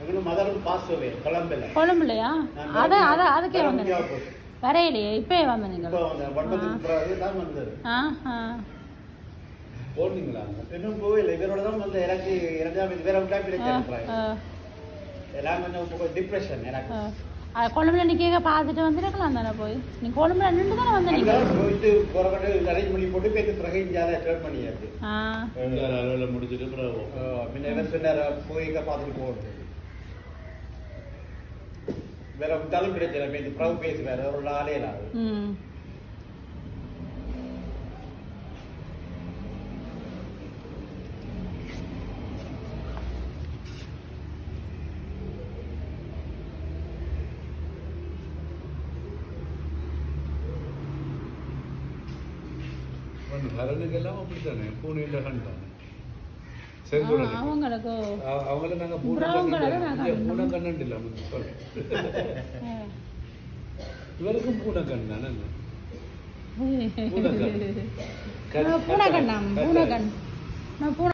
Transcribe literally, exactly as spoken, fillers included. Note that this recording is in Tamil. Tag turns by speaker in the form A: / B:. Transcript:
A: கொழும்புலையா அத அத அதுக்கே வந்து வரையிலையே இப்பயே வந்து நீங்கள்
B: போனீங்களா இன்னும் போயில இவரோட தான் வந்து எனக்கு இரண்டாம் இது வேற விட்டா பிரச்சனை எல்லாம் கொஞ்சம் டிப்ரெஷன் எனக்கு
A: கொழும்புல நிக்க பார்த்துட்டு வந்துருக்கலாம் தானே போய் நீ கொழும்புல நின்று தானே வந்து நீங்க
B: போயிட்டு போறவங்க அரேஞ்ச் பண்ணி போட்டு போயிட்டு பிறகு இந்தியாவில் ட்ரெயின் பண்ணியாச்சு
C: அலுவல முடிச்சுட்டு பிறகு
B: முன்ன என்ன சொன்னார் போய் பார்த்துட்டு போகிறது வேற விட்டாலும் பிரச்சனை இந்த பிறகு பேசுவார் ஒரு நாளே இல்லாது
C: ஹரனுக்கெல்லாம் அப்படித்தானே பூனையில கண்டானே
A: அவங்களுக்கு
C: அவங்கள நாங்க பூனை பூனை கண்ணு இல்ல இவருக்கும் பூனை கண் தானே
A: பூனை கண்ணா பூனை கண்